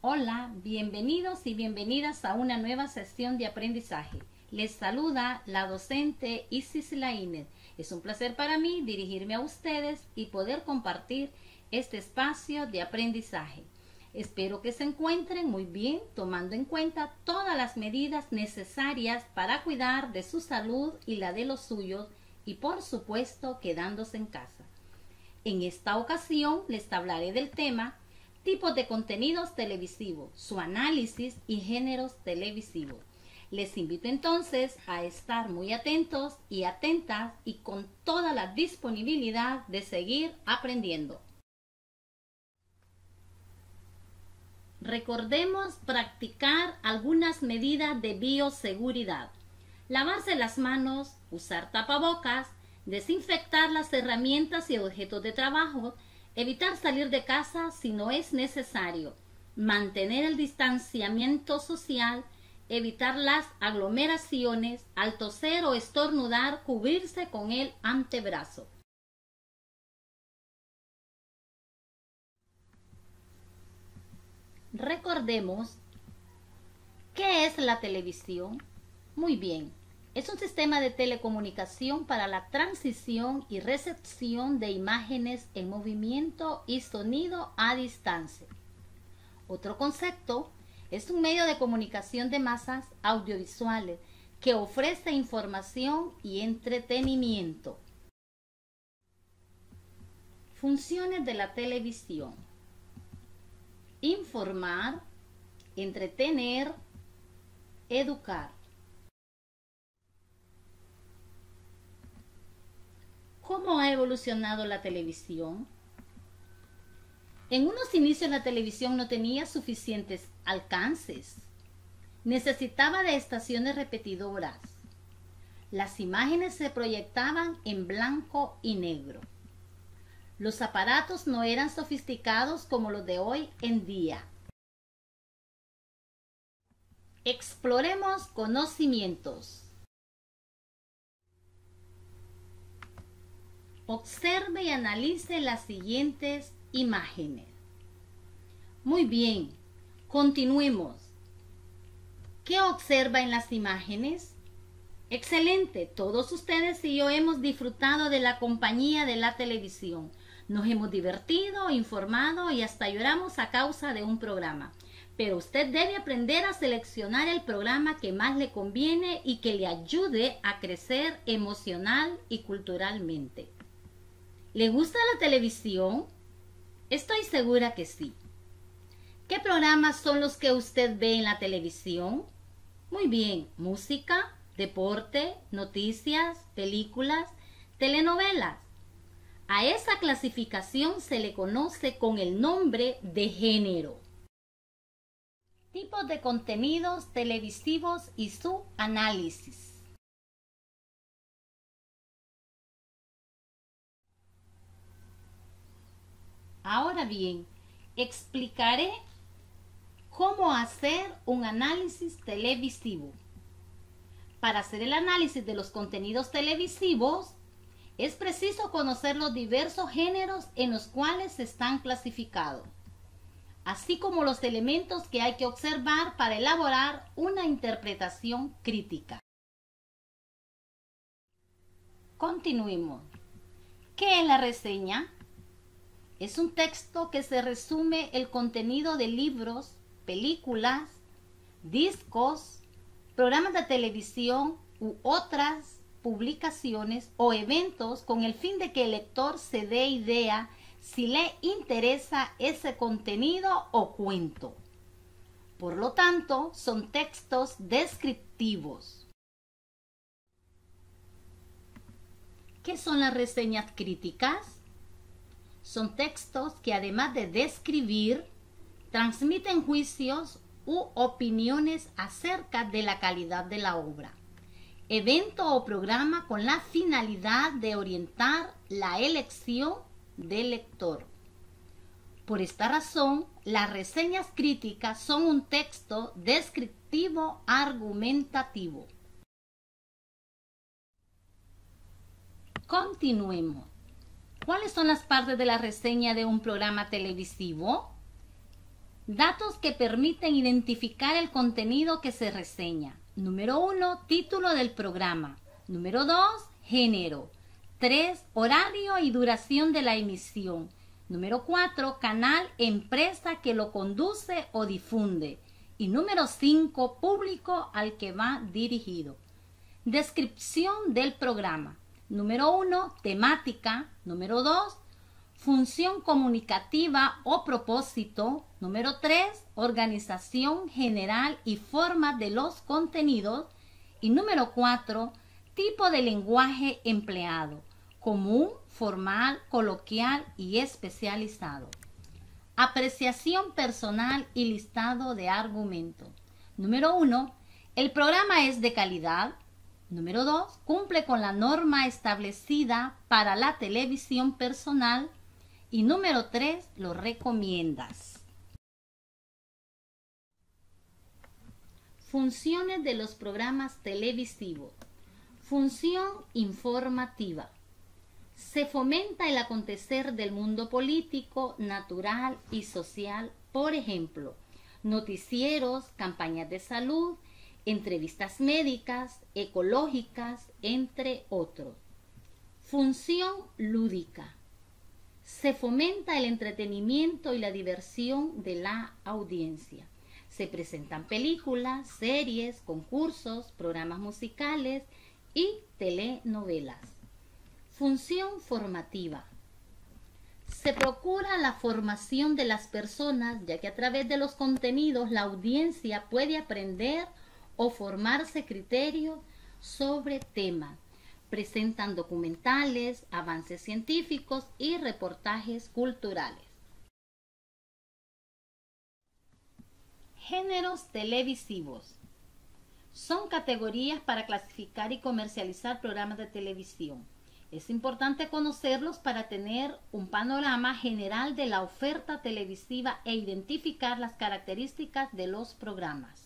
Hola, bienvenidos y bienvenidas a una nueva sesión de aprendizaje. Les saluda la docente Isis Laínez. Es un placer para mí dirigirme a ustedes y poder compartir este espacio de aprendizaje. Espero que se encuentren muy bien, tomando en cuenta todas las medidas necesarias para cuidar de su salud y la de los suyos y, por supuesto, quedándose en casa. En esta ocasión les hablaré del tema tipos de contenidos televisivos, su análisis y géneros televisivos. Les invito entonces a estar muy atentos y atentas y con toda la disponibilidad de seguir aprendiendo. Recordemos practicar algunas medidas de bioseguridad. Lavarse las manos, usar tapabocas, desinfectar las herramientas y objetos de trabajo, evitar salir de casa si no es necesario, mantener el distanciamiento social, evitar las aglomeraciones, al toser o estornudar, cubrirse con el antebrazo. Recordemos, ¿qué es la televisión? Muy bien. Es un sistema de telecomunicación para la transmisión y recepción de imágenes en movimiento y sonido a distancia. Otro concepto es un medio de comunicación de masas audiovisuales que ofrece información y entretenimiento. Funciones de la televisión: informar, entretener, educar. ¿Cómo ha evolucionado la televisión? En unos inicios la televisión no tenía suficientes alcances. Necesitaba de estaciones repetidoras. Las imágenes se proyectaban en blanco y negro. Los aparatos no eran sofisticados como los de hoy en día. Exploremos conocimientos. Observe y analice las siguientes imágenes. Muy bien, continuemos. ¿Qué observa en las imágenes? Excelente, todos ustedes y yo hemos disfrutado de la compañía de la televisión. Nos hemos divertido, informado y hasta lloramos a causa de un programa. Pero usted debe aprender a seleccionar el programa que más le conviene y que le ayude a crecer emocional y culturalmente. ¿Le gusta la televisión? Estoy segura que sí. ¿Qué programas son los que usted ve en la televisión? Muy bien, música, deporte, noticias, películas, telenovelas. A esa clasificación se le conoce con el nombre de género. Tipos de contenidos televisivos y su análisis. Ahora bien, explicaré cómo hacer un análisis televisivo. Para hacer el análisis de los contenidos televisivos, es preciso conocer los diversos géneros en los cuales están clasificados, así como los elementos que hay que observar para elaborar una interpretación crítica. Continuemos. ¿Qué es la reseña? Es un texto que se resume el contenido de libros, películas, discos, programas de televisión u otras publicaciones o eventos con el fin de que el lector se dé idea si le interesa ese contenido o cuento. Por lo tanto, son textos descriptivos. ¿Qué son las reseñas críticas? Son textos que, además de describir, transmiten juicios u opiniones acerca de la calidad de la obra, evento o programa con la finalidad de orientar la elección del lector. Por esta razón, las reseñas críticas son un texto descriptivo argumentativo. Continuemos. ¿Cuáles son las partes de la reseña de un programa televisivo? Datos que permiten identificar el contenido que se reseña. Número 1, título del programa. Número 2, género. 3, horario y duración de la emisión. Número 4, canal, empresa que lo conduce o difunde. Y número 5, público al que va dirigido. Descripción del programa. Número 1, temática. Número 2, función comunicativa o propósito. Número 3, organización general y forma de los contenidos. Y número 4, tipo de lenguaje empleado, común, formal, coloquial y especializado. Apreciación personal y listado de argumentos. Número 1, el programa es de calidad. Número 2, cumple con la norma establecida para la televisión personal. Y número 3, lo recomiendas. Funciones de los programas televisivos. Función informativa. Se fomenta el acontecer del mundo político, natural y social, por ejemplo, noticieros, campañas de salud, entrevistas médicas, ecológicas, entre otros. Función lúdica. Se fomenta el entretenimiento y la diversión de la audiencia. Se presentan películas, series, concursos, programas musicales y telenovelas. Función formativa. Se procura la formación de las personas, ya que a través de los contenidos la audiencia puede aprender o formarse criterios sobre temas. Presentan documentales, avances científicos y reportajes culturales. Géneros televisivos. Son categorías para clasificar y comercializar programas de televisión. Es importante conocerlos para tener un panorama general de la oferta televisiva e identificar las características de los programas.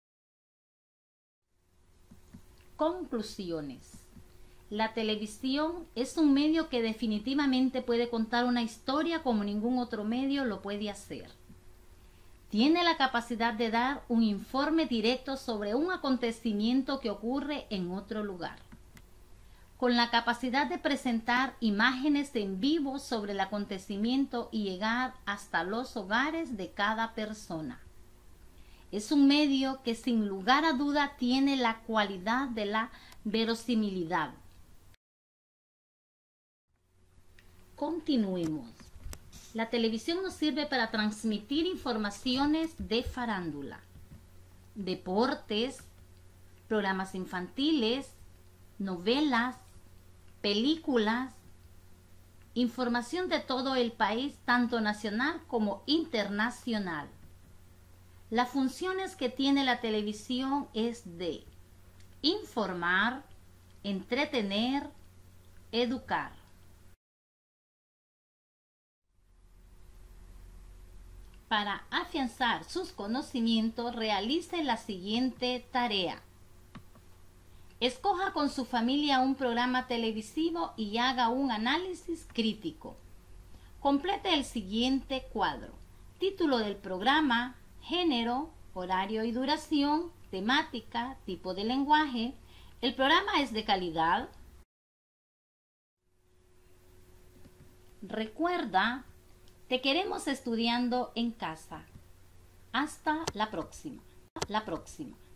Conclusiones. La televisión es un medio que definitivamente puede contar una historia como ningún otro medio lo puede hacer. Tiene la capacidad de dar un informe directo sobre un acontecimiento que ocurre en otro lugar. Con la capacidad de presentar imágenes en vivo sobre el acontecimiento y llegar hasta los hogares de cada persona. Es un medio que sin lugar a duda tiene la cualidad de la verosimilidad. Continuemos. La televisión nos sirve para transmitir informaciones de farándula, deportes, programas infantiles, novelas, películas, información de todo el país, tanto nacional como internacional. Las funciones que tiene la televisión es de informar, entretener, educar. Para afianzar sus conocimientos, realice la siguiente tarea. Escoja con su familia un programa televisivo y haga un análisis crítico. Complete el siguiente cuadro. Título del programa, género, horario y duración, temática, tipo de lenguaje. ¿El programa es de calidad? Recuerda, te queremos estudiando en casa. Hasta la próxima.